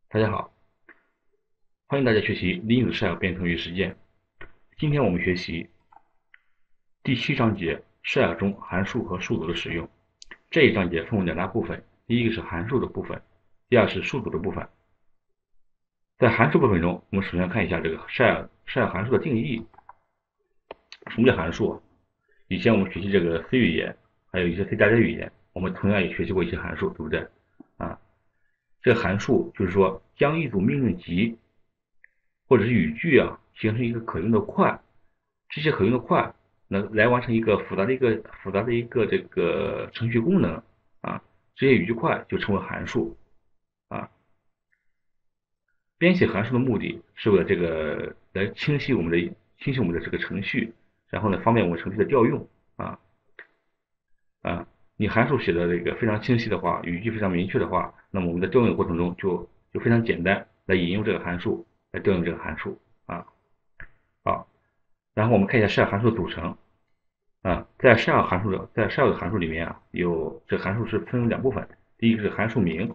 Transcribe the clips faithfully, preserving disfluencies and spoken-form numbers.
大家好，欢迎大家学习 Linux Shell 编程与实践。今天我们学习第七章节 Shell 中函数和数组的使用。这一章节分为两大部分，第一个是函数的部分，第二是数组的部分。在函数部分中，我们首先看一下这个 Shell Shell 函数的定义。什么叫函数？以前我们学习这个 C 语言，还有一些 C 加加语言，我们同样也学习过一些函数，对不对？啊，这个函数就是说将一组命令集或者是语句啊，形成一个可用的块，这些可用的块能来完成一个复杂的一个复杂的一个这个程序功能啊，这些语句块就称为函数啊。编写函数的目的是为了这个来清晰我们的清晰我们的这个程序，然后呢方便我们程序的调用啊啊。你函数写的这个非常清晰的话，语句非常明确的话，那么我们在调用的过程中就就非常简单，来引用这个函数，来调用这个函数啊。好，然后我们看一下 shell 函数的组成啊，在 shell 函数的在 shell 的函数里面啊，有这函数是分为两部分，第一个是函数名，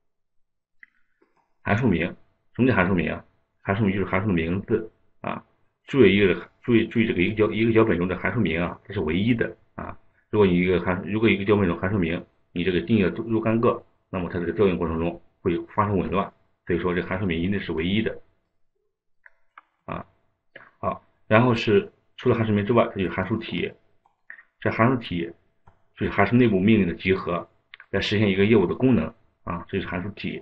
函数名什么叫函数名啊？函数名就是函数的名字啊。注意一个注意注意这个一个脚一个脚本中的函数名啊，这是唯一的啊。如果你一个函如果一个脚本中函数名你这个定义了若干个，那么它这个调用过程中会发生紊乱，所以说这函数名一定是唯一的啊。好，然后是除了函数名之外，它就是函数体。这函数体就是函数内部命令的集合，来实现一个业务的功能啊，这就是函数体。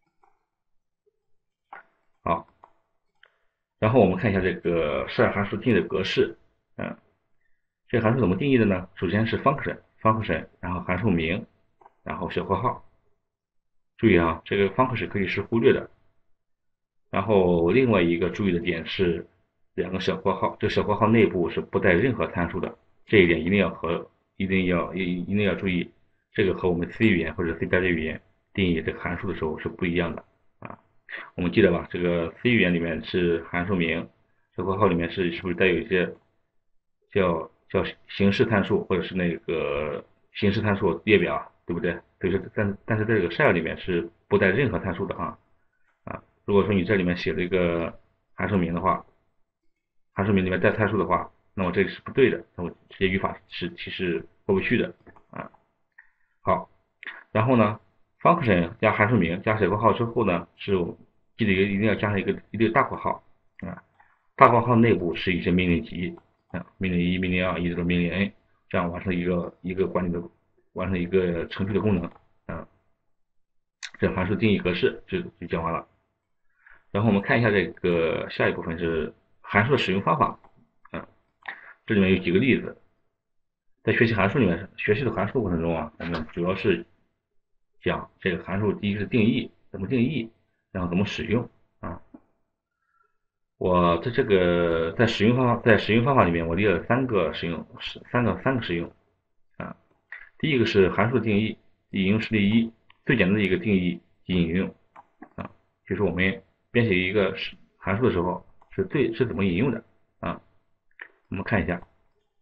好，然后我们看一下这个 shell 函数定义的格式，嗯，这个函数怎么定义的呢？首先是 function function，然后函数名，然后小括号。注意啊，这个 function 可以是忽略的。然后另外一个注意的点是两个小括号，这个小括号内部是不带任何参数的，这一点一定要和一定要一一定要注意，这个和我们 C 语言或者 C 加加语言定义这个函数的时候是不一样的啊。我们记得吧？这个 C 语言里面是函数名，小括号里面是是不是带有一些叫叫形式参数或者是那个形式参数列表，对不对？所以说，但但是在这个 shell 里面是不带任何参数的哈啊。如果说你这里面写了一个函数名的话，函数名里面带参数的话，那么这个是不对的，那么这些语法是其实过不去的啊。好，然后呢，function 加函数名加小括号之后呢，是记得一定要加上一个一个大括号啊。大括号内部是一些命令集啊，命令一、命令二一直到命令 n， 这样完成一个一个管理的完成一个程序的功能啊。这函数定义格式就就讲完了。然后我们看一下这个下一部分是函数的使用方法啊，这里面有几个例子。在学习函数里面，学习的函数的过程中啊，我们主要是讲这个函数第一个是定义，怎么定义，然后怎么使用啊。我在这个在使用方法在使用方法里面，我列了三个使用三个三个使用啊。第一个是函数定义，引用实例一，最简单的一个定义及引用啊，就是我们编写一个函数的时候是最是怎么引用的啊。我们看一下，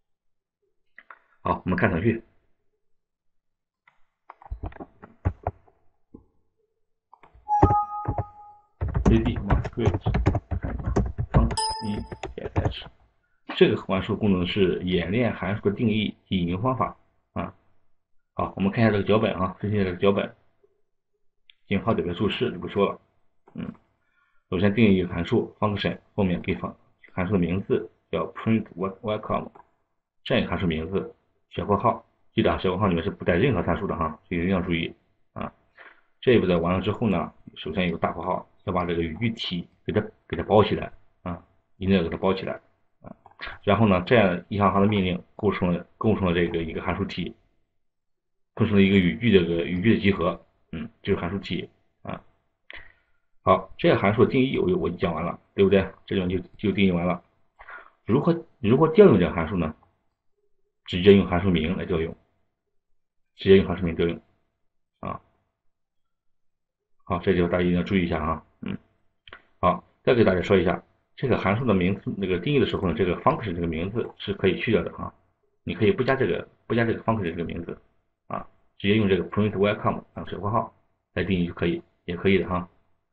好，我们看程序。cd script 方一 sh， 这个函数功能是演练函数的定义及引用方法啊。好，我们看一下这个脚本啊，分析一下这个脚本。引号点的注释就不说了，嗯，首先定义一个函数 function， 后面给函函数的名字叫 print welcome， 这样一个函数名字，小括号，记得啊，小括号里面是不带任何参数的哈，所以一定要注意啊。这一步的完了之后呢，首先有个大括号，要把这个语句体给它给它包起来啊，一定要给它包起来啊。然后呢，这样一行行的命令构成了构成了这个一个函数体，构成了一个语句的个语句的集合，嗯，就是函数体啊。好，这个函数的定义我我讲完了，对不对？这里面就就定义完了。如何如何调用这个函数呢？直接用函数名来调用，直接用函数名调用啊。好，这就大家一定要注意一下啊，嗯。好，再给大家说一下，这个函数的名字那个定义的时候呢，这个 function 这个名字是可以去掉的哈，你可以不加这个不加这个 function 这个名字啊，直接用这个 print welcome 啊小括号来定义就可以，也可以的哈。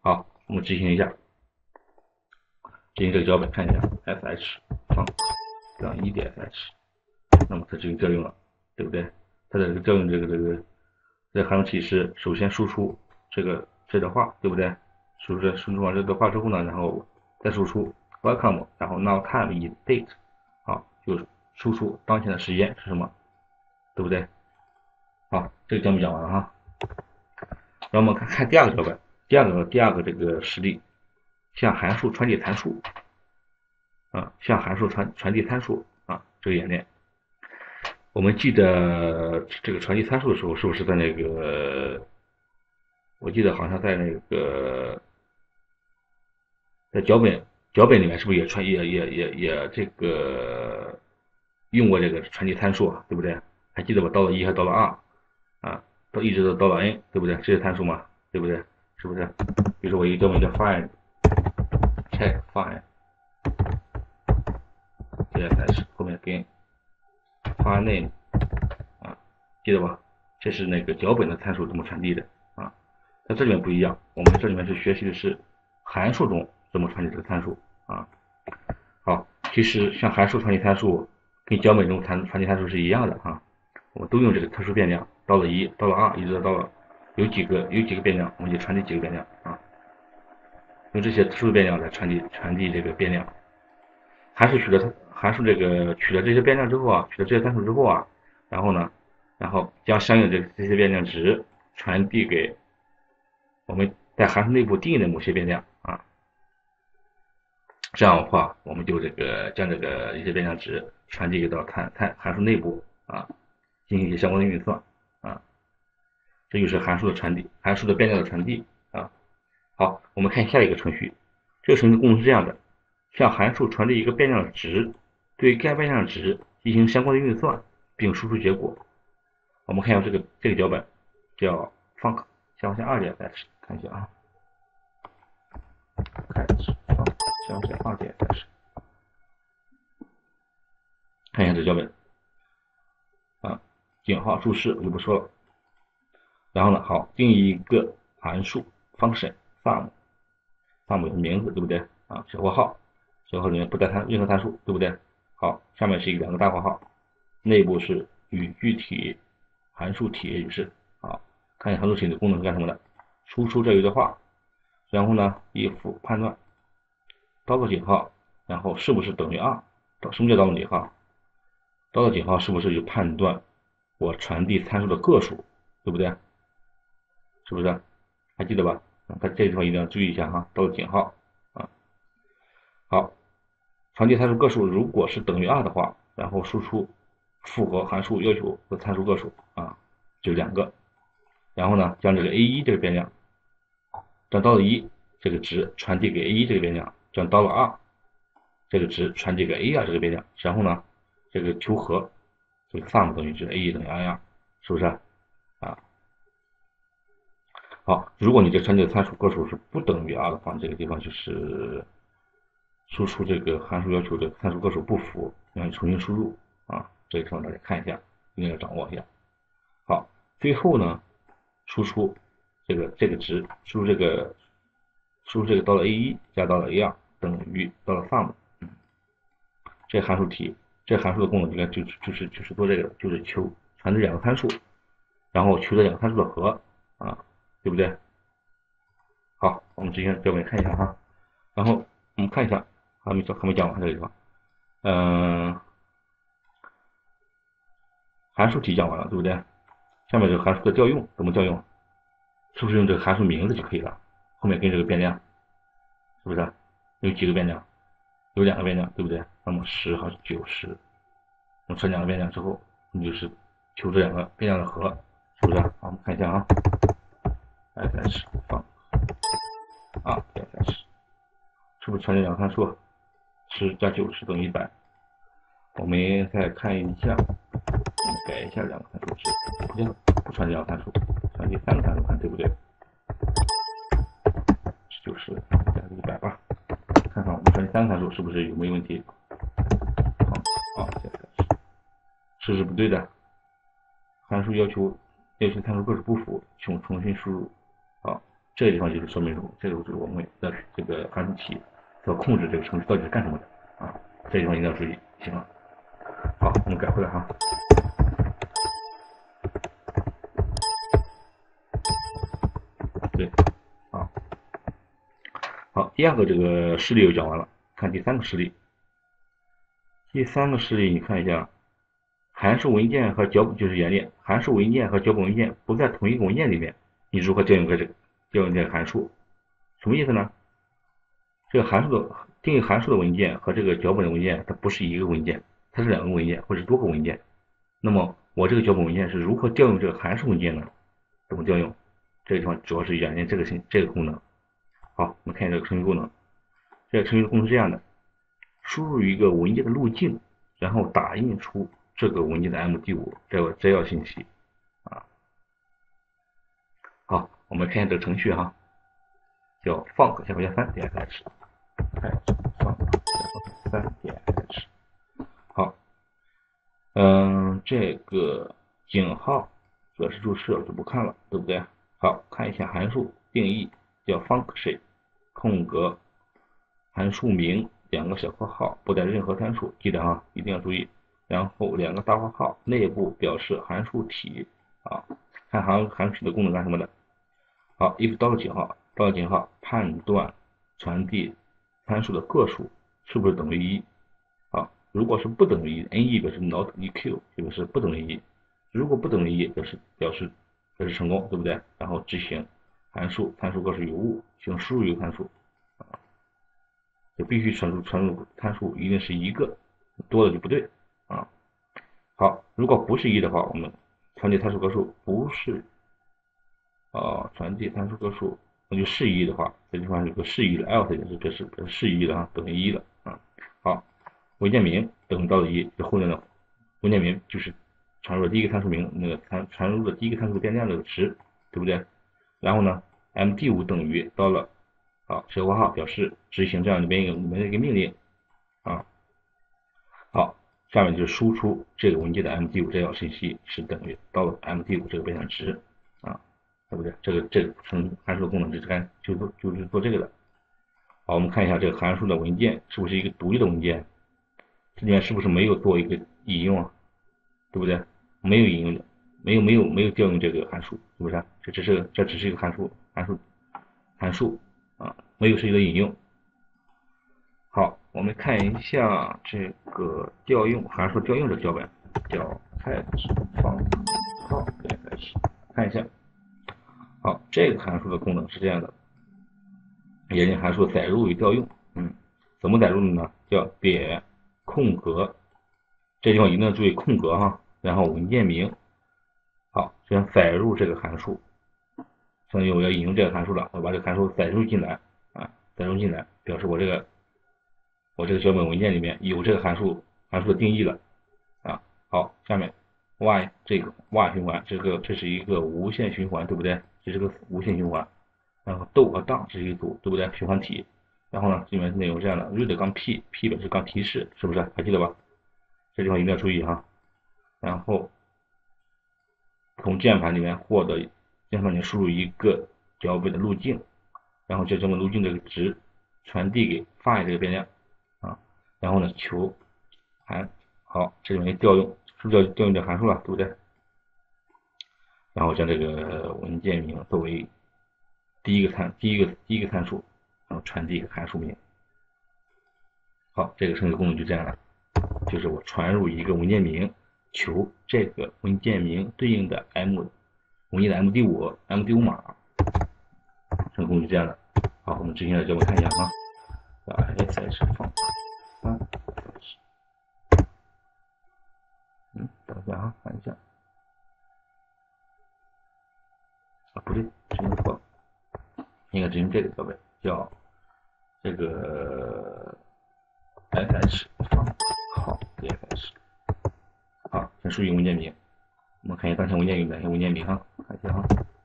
好，我们执行一下，执行这个脚本，看一下 sh 方杠一点 h， 那么它执行调用了，对不对？它的这个调用这个这个这个函数体是首先输出这个这段话，对不对？输出这输出完这段话之后呢，然后再输出 welcome， 然后 now time is date， 好，就输出当前的时间是什么，对不对？好，这个脚本讲完了哈。然后我们看看第二个脚本，第二个第二个这个实例，向函数传递参数啊，向函数传传递参数啊，这个演练。我们记得这个传递参数的时候，是不是在那个？我记得好像在那个在脚本脚本里面，是不是也传也也也也这个用过这个传递参数啊？对不对？还记得吧？到了一还到了二啊，到一直到到了 n， 对不对？这些参数嘛，对不对？是不是？比如说我一个叫名叫 find check find， 这些才是后面跟 find name 啊，记得吧？这是那个脚本的参数怎么传递的啊？在这里面不一样，我们这里面是学习的是函数中怎么传递这个参数啊。好，其实像函数传递参数跟脚本中传传递参数是一样的啊，我们都用这个特殊变量，到了一，到了二，一直到了有几个有几个变量，我们就传递几个变量啊，用这些特殊变量来传递传递这个变量。函数取得函数这个取得这些变量之后啊，取得这些参数之后啊，然后呢，然后将相应的这这些变量值传递给我们在函数内部定义的某些变量啊，这样的话，我们就这个将这个一些变量值传递给到参参函数内部啊，进行一些相关的运算啊，这就是函数的传递，函数的变量的传递啊。好，我们看下一个程序，这个程序功能是这样的：向函数传递一个变量值，对该变量值进行相关的运算，并输出结果。我们看一下这个这个脚本叫 func 下划线二点 h， 看一下啊，开始 func 下划线二点 h， 看一下这脚本啊，井号注释我就不说了。然后呢，好，定义一个函数 function sum， sum 有名字对不对啊？小括号，小括号里面不带参任何参数对不对？好，下面是一个两个大括号，内部是与具体函数体，也就是好，看一下函数体的功能是干什么的？输出这一段话，然后呢 if 判断刀的井号，然后是不是等于二？什么叫刀的井号？刀的井号是不是就判断我传递参数的个数，对不对？是不是？还记得吧？它这地方一定要注意一下哈，刀的井号啊。好，传递参数个数如果是等于二的话，然后输出符合函数要求的参数个数啊，就两个。然后呢，将这个 a 一 这个变量，将到了一这个值传递给 a 一 这个变量，将到了二这个值传递给 a 二 这个变量，然后呢，这个求和这个 sum 等于就是 a 一 等于 a 二，是不是啊？好，如果你这传递的参数个数是不等于二的话，这个地方就是输出这个函数要求的参数个数不符，然后重新输入啊，这个地方大家看一下，一定要掌握一下。好，最后呢，输出这个这个值，输入这个输入这个到了 a 一 加到了 a 二等于到了 sum， 嗯，这函数题，这函数的功能应该就就是就是做这个，就是求传递两个参数，然后求这两个参数的和啊，对不对？好，我们直接脚本看一下哈，然后我们看一下，还没还没讲完这个地方，嗯，函数题讲完了，对不对？下面这个函数的调用怎么调用？是不是用这个函数名字就可以了？后面跟这个变量，是不是？有几个变量？有两个变量，对不对？那么十和九十，那么传两个变量之后，你就是求这两个变量的和，是不是？好，我们看一下啊 ，s 放啊 ，s 是不是传这两个参数？十加九十等于一百。我们再看一下，我们改一下两个参数值，不行，不传这两个参数，传第三个参数，看对不对？就是加个一百吧，看看我们传第三个参数是不是有没有问题？好，好，现在是是不对的，函数要求要求参数个数不符，请重新输入。好， 这个地方就是说明书，这个就是我们的这个函数题要控制这个程序到底是干什么的啊，这个地方一定要注意。行了，好，我们改回来哈。对，啊，好，第二个这个示例又讲完了，看第三个示例。第三个示例你看一下，函数文件和脚本就是原列，函数文件和脚本文件不在同一个文件里面，你如何调用这个调用这个函数？什么意思呢？这个函数的定义函数的文件和这个脚本的文件，它不是一个文件，它是两个文件或者多个文件。那么我这个脚本文件是如何调用这个函数文件呢？怎么调用？这个地方主要是演练这个性这个功能。好，我们看一下这个程序功能。这个程序功能是这样的：输入一个文件的路径，然后打印出这个文件的 M D 五 这个摘要信息啊。好，我们看一下这个程序哈，叫 func 下划线三点 h， func 三点 h。好，嗯，这个井号主要是注释，我就不看了，对不对？好，看一下函数定义，叫 function 空格函数名两个小括号，不带任何参数，记得哈，一定要注意。然后两个大括号，内部表示函数体啊，看函函数体的功能干什么的。好 ，if 到了井号，到了井号，判断传递参数的个数是不是等于一。啊，如果是不等于一 ，n 表示 not eq， 就表示不等于一。如果不等于一，表示表示表示成功，对不对？然后执行函数参数个数有误，请输入一个参数啊，就必须传入传入参数一定是一个，多了就不对啊。好，如果不是一的话，我们传递参数个数不是啊，传递参数个数那就示意的话，这地方有个示意的 else 也是表示表示示意的啊，等于一了啊。好。文件名等于到了一，这后面的文件名就是传入的第一个参数名，那个传传入的第一个参数变量的值，对不对？然后呢 ，M D 五 等于到了啊小括号表示执行这样里面一个里面的一个命令啊。好，下面就是输出这个文件的 M D 五 摘要信息是等于到了 M D 五 这个变量值啊，对不对？这个这个程函数的功能就是干就做就是做这个的。好，我们看一下这个函数的文件是不是一个独立的文件？这里面是不是没有做一个引用啊？对不对？没有引用的，没有没有没有调用这个函数，是不是？这只是这只是一个函数函数函数啊，没有涉及的引用。好，我们看一下这个调用函数调用的脚本，叫 cat func 点 h， 看一下。好，这个函数的功能是这样的，演练函数载入与调用，嗯，怎么载入的呢？叫点空格，这地方一定要注意空格哈，然后文件名，好，这样载入这个函数，相当于我要引用这个函数了，我把这个函数载入进来啊，载入进来，表示我这个我这个脚本文件里面有这个函数函数的定义了啊。好，下面 y 这个 y 循环，这个这是一个无限循环，对不对？这是个无限循环，然后 do 和 down 这是一组，对不对？循环体。然后呢，里面内容这样的 read 杠 p p 表示杠提示，是不是？还记得吧？这地方一定要注意哈。然后从键盘里面获得键盘里输入一个脚本的路径，然后将这个路径这个值传递给 file 这个变量啊。然后呢，求函，好，这里面调用，是不是要调用这函数了，对不对？然后将这个文件名作为第一个参第一个第一个参数，然后传递一个函数名。好，这个程序功能就这样了，就是我传入一个文件名，求这个文件名对应的 M 文件的 M D 五 M D 五 码，程序功能就这样的。好，我们执行的脚本看一下啊，把 S H 放三，嗯，等一下啊，看一下，啊不对，执行错了，应该执行这个脚本，叫这个 S H 放好 D F S。好，先输入文件名，我们看一下当前文件有哪些文件名哈，看一下哈。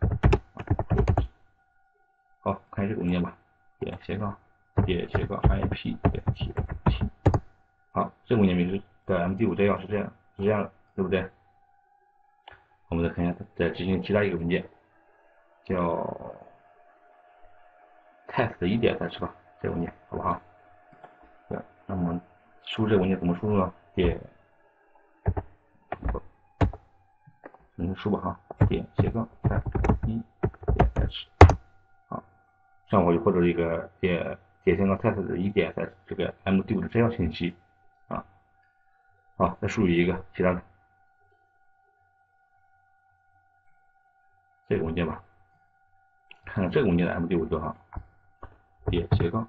好，看这个文件吧，点斜杠点斜杠 I P 点 T T。好，这个文件名是的 M D 五 摘要是这样，是这样的，对不对？我们再看一下，再执行其他一个文件，叫 test 一点 sh 吧，这个文件好不好？对，那么输入这个文件怎么输入呢？点，嗯，输吧哈，点斜杠 test 一点 h， 好，这样我就获得了一个点点斜杠 test 一点 h 这个 M D 五的这样信息啊。好，再输入一个其他的这个文件吧，看看这个文件的 M D 五多少，点斜杠，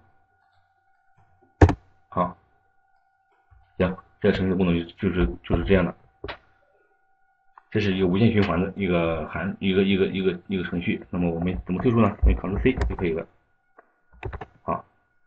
好，行，这个程序功能就是就是这样的。这是一个无限循环的一个函一个一个一个一个程序，那么我们怎么退出呢？我们 Ctrl C 就可以了。好，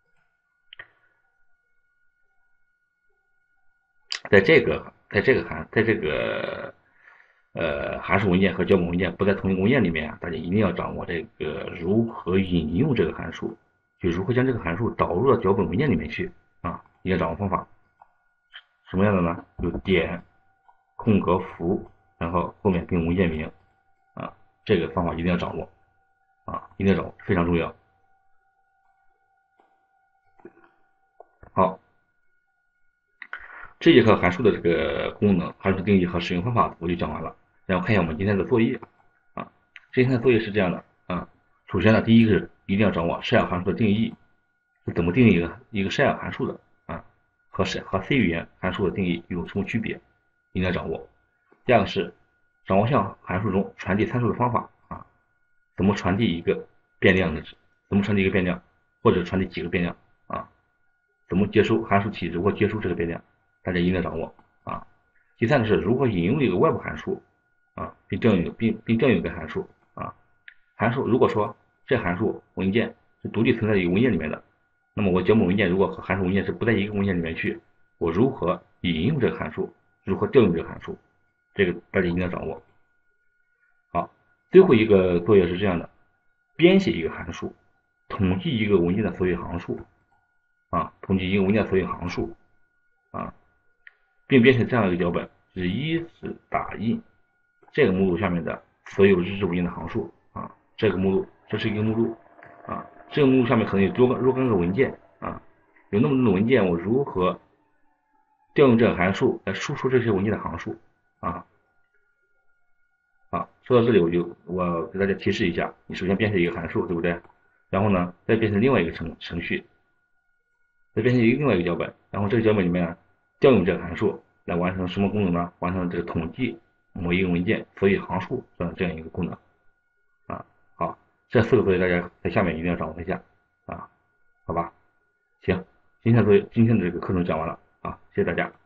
在这个在这个函在这个呃函数文件和脚本文件不在同一个文件里面，大家一定要掌握这个如何引用这个函数，就如何将这个函数导入到脚本文件里面去啊，一定要掌握方法。什么样的呢？就点空格符。然后后面跟文件名啊，这个方法一定要掌握啊，一定要掌握，非常重要。好，这节课函数的这个功能、函数定义和使用方法我就讲完了。然后看一下我们今天的作业啊，今天的作业是这样的啊，首先呢，第一个是一定要掌握 shell 函数的定义，是怎么定义一个一个 shell 函数的啊，和和 C 语言函数的定义有什么区别，一定要掌握。第二个是掌握向函数中传递参数的方法啊，怎么传递一个变量的值，怎么传递一个变量，或者传递几个变量啊，怎么接收函数体如何接收这个变量，大家一定要掌握啊。第三个是如何引用一个外部函数啊，并调用并并调用一个函数啊。函数如果说这函数文件是独立存在于一个文件里面的，那么我脚本文件如果和函数文件是不在一个文件里面去，我如何引用这个函数，如何调用这个函数，这个大家一定要掌握。好，最后一个作业是这样的，编写一个函数，统计一个文件的所有行数啊，统计一个文件所有行数啊，并编写这样一个脚本，是依次打印这个目录下面的所有日志文件的行数啊，这个目录这是一个目录啊，这个目录下面可能有若干若干个文件啊，有那么多的文件，我如何调用这个函数来输出这些文件的行数啊？啊，说到这里我就我给大家提示一下，你首先编写一个函数，对不对？然后呢，再变成另外一个程程序，再变成一个另外一个脚本，然后这个脚本里面调用这个函数来完成什么功能呢？完成这个统计某一个文件所有行数的这样一个功能啊。好，这四个作业大家在下面一定要掌握一下啊，好吧？行，今天作业今天的这个课程讲完了啊，谢谢大家。